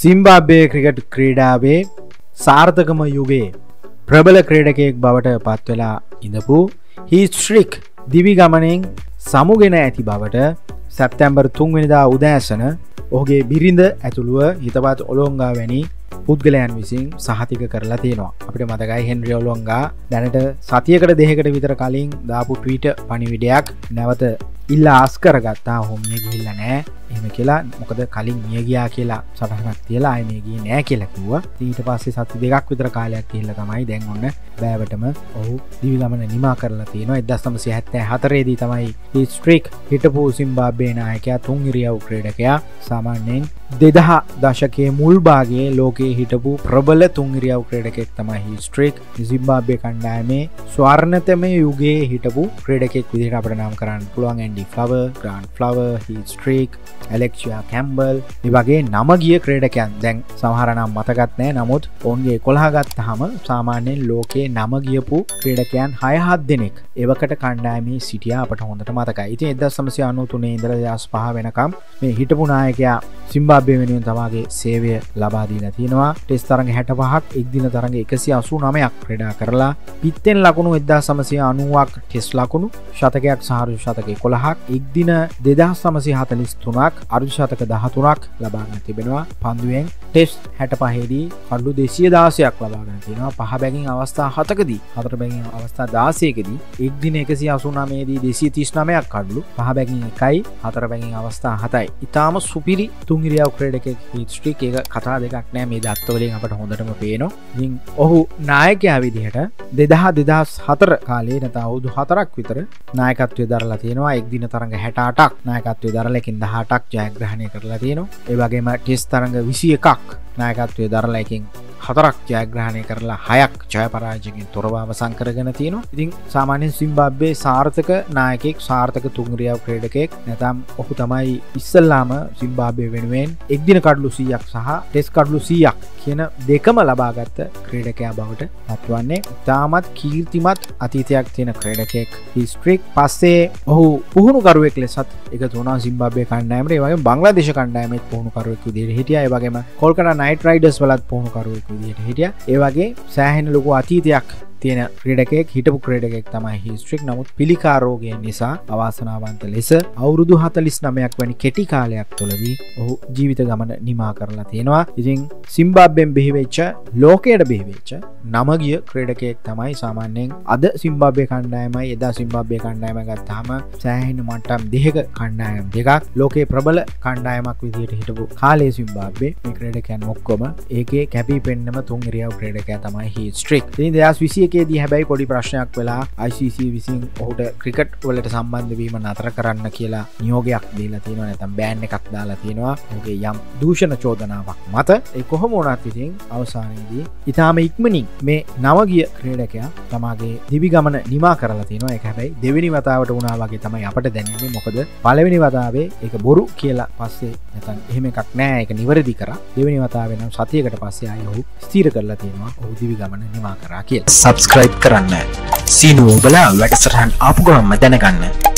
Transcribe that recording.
සිම්බාබ්වේ cricket ක්‍රීඩාවේ සාර්ථකම යුගයේ ප්‍රබල ක්‍රීඩකයෙක් බවට පත් වෙලා ඉඳපු හීස්ට්‍රික් දිවි ගමනෙන් සමුගෙන ඇති බවට සැප්තැම්බර් 3 වෙනිදා උදෑසන ඔහුගේ බිරිඳ ඇතුළුව හිතවත් ඔලොංගා වැනි පුද්ගලයන් විසින් සහතික කරලා තියෙනවා. අපිට මතකයි හෙන්රි ඔලොංගා දැනට සතියකට දෙකකට විතර කලින් දාපු ට්වීට් පණිවිඩයක් නැවත ඉල්ලා ආස් කරගත්තා. ඔහු මිය ගිහිල්ලා නැහැ එහෙම කියලා. මොකද කලින් මිය ගියා කියලා සටහනක් තියලා ආයේ මිය ගියේ නැහැ කියලා කිව්වා. ඊට පස්සේ සති දෙකක් විතර කාලයක් ගිහිල්ලා තමයි දැන් ඔන්න බෑවටම ඔහු දිවි ගමන නිමා කරලා තියෙනවා. 1974 දී තමයි මේ ස්ට්‍රීක් හිටපු සිම්බාබ්වේ නායකයා තුන් ඉරියව් ක්‍රීඩකයා. සාමාන්‍යයෙන් 2000 දශකයේ මුල් භාගයේ ලෝකයේ හිටපු ප්‍රබල තුන් ඉරියව් ක්‍රීඩකයෙක් තමයි හීස්ට්‍රික්. සිම්බාබ්වේ කණ්ඩායමේ ස්වර්ණතම යුගයේ හිටපු ක්‍රීඩකයෙක් විදිහට අපිට නම් කරන්න පුළුවන්. Andy Flower, Grant Flower, Heath Streak, Alexia Campbell මේ වගේ නම ගිය ක්‍රීඩකයන් දැන් සමහර නම් මතකත් නැහැ. නමුත් ඔවුන්ගේ 11 ගත්තාම සාමාන්‍යයෙන් ලෝකයේ නම ගියපු ක්‍රීඩකයන් 6-7 දෙනෙක් එවකට කණ්ඩායමේ සිටියා අපට හොඳට මතකයි. ඉතින් 1993 ඉඳලා 2005 වෙනකම් මේ හිටපු නායකයා සිම්බාබ්වේ වෙනුවෙන් තමාගේ සේවය ලබා දීලා තියෙනවා. ටෙස්ට් තරඟ 65ක්, එක් දින තරඟ 189ක් ක්‍රීඩා කරලා පිත්තෙන් ලකුණු 1990ක්, ටෙස්ට් ලකුණු ශතකයක් සහ අර්ධ ශතක 11ක්, එක් දින 2943ක්, අර්ධ ශතක 13ක් ලබාගෙන තිබෙනවා. පන්දුවෙන් ටෙස්ට් 65 දී කඩලු 216ක් ලබාගෙන තියෙනවා. පහ බැගින් අවස්ථා 7කදී, හතර බැගින් අවස්ථා 16කදී, එක් දින 189 දී 239ක් කඩලු, පහ බැගින් 1යි, හතර බැගින් අවස්ථා 7යි. ඊටාම සුපිරි තුන් ඉරියව් ක්‍රීඩකයෙක් හීස්ට්‍රික්. ඒක කතා දෙකක් නෑ, මේ දත්ත වලින් අපට හොඳටම පේනවා. ඉතින් ඔහු නායකයා විදිහට 2004 කාලේ නැත අවුරුදු 4ක් විතර නායකත්වයේ දරලා තියෙනවා. එක් දින තරඟ 68ක් නායකත්වයේ දරලා එකකින් 18ක් ජයග්‍රහණය කරලා තියෙනවා. ඒ වගේම ටෙස්ට් තරඟ 21ක් නායකත්වයේ දරලා එකකින් 4ක් ජයග්‍රහණය කරලා 6ක් ජය පරාජයකින් තොරව අවසන් කරගෙන තියෙනවා. ඉතින් සාමාන්‍යයෙන් සිම්බාබ්වේ සාර්ථක නායකයෙක්, සාර්ථක තුන් ඉරියව් ක්‍රීඩකයෙක්. නැත්නම් ඔහු තමයි ඉස්සල්ලාම සිම්බාබ්වේ වෙනුවෙන් එක් දින කඩලු 100ක් සහ ටෙස්ට් කඩලු 100ක් කියන දෙකම ලබාගත් ක්‍රීඩකයා බවට පත්වන්නේ. තාමත් කීර්තිමත් අතීතයක් තියෙන ක්‍රීඩකයෙක් හීස්ට්‍රික්. පස්සේ ඔහු පුහුණුකරුවෙක් ලෙසත් එකතු වුණා සිම්බාබ්වේ කණ්ඩායමට. ඒ වගේම බංග්ලාදේශ කණ්ඩායමේ පුහුණුකරුවෙක් විදිහට හිටියා. ඒ වගේම කොල්කතා නයිට් රයිඩර්ස් වලත් පුහුණුකරුවෙක් විදිහට හිටියා. ඒ වගේ සෑහෙන ලොකු අතීතයක් තියෙන ක්‍රීඩකයෙක්, හිටපු ක්‍රීඩකයෙක් තමයි හීස්ට්‍රික්. නමුත් පිළිකා රෝගය නිසා අවාසනාවන්ත ලෙස අවුරුදු 49ක් වැනි කෙටි කාලයක් තුළදී ඔහු ජීවිත ගමන නිමා කරලා තියෙනවා. ඉතින් සිම්බාබ්වෙන් බිහිවෙච්ච, ලෝකයට බිහිවෙච්ච නම ගිය ක්‍රීඩකයෙක් තමයි සාමාන්‍යයෙන් අද සිම්බාබ්වේ කණ්ඩායමයි එදා සිම්බාබ්වේ කණ්ඩායම ගත්තාම සෑහෙන මට්ටම් දෙකක කණ්ඩායම් දෙකක්. ලෝකයේ ප්‍රබල කණ්ඩායමක් විදිහට හිටපු කාලේ සිම්බාබ්වේ මේ ක්‍රීඩකයන් ඔක්කොම ඒකේ කැපී පෙනෙනම තුන් ඉරියව් ක්‍රීඩකයා තමයි හීස්ට්‍රික්. ඉතින් 2021 දී හැබැයි පොඩි ප්‍රශ්නයක් වෙලා ICC විසින් ඔහුට ක්‍රිකට් වලට සම්බන්ධ වීම නතර කරන්න කියලා නියෝගයක් දීලා තියෙනවා. නැත්නම් බෑන් එකක් දාලා තියෙනවා. ඔහුගේ යම් දූෂණ චෝදනාවක් මත. ඒ කොහොම වුණත් ඉතින් අවසානයේදී ඊටාම ඉක්මනින් මේ නවගිය ක්‍රීඩකයා තමාගේ දිවි ගමන නිමා කරලා තියෙනවා. ඒක හැබැයි දෙවෙනි වතාවට වුණා වගේ තමයි අපට දැනෙන්නේ. මොකද පළවෙනි වතාවේ ඒක බොරු කියලා පස්සේ නැත්නම් එහෙම එකක් නෑ, ඒක නිවැරදි කරා. දෙවෙනි වතාවේ නම් සතියකට පස්සේ ආයෙ ඔහු ස්ථිර කරලා තියෙනවා ඔහු දිවි ගමන නිමා කරා කියලා. සබ්ස්ක්‍රයිබ් කරන්න. සීනුව ඔබලා වැඩසටහන් ආපු ගමන්ම දැනගන්න.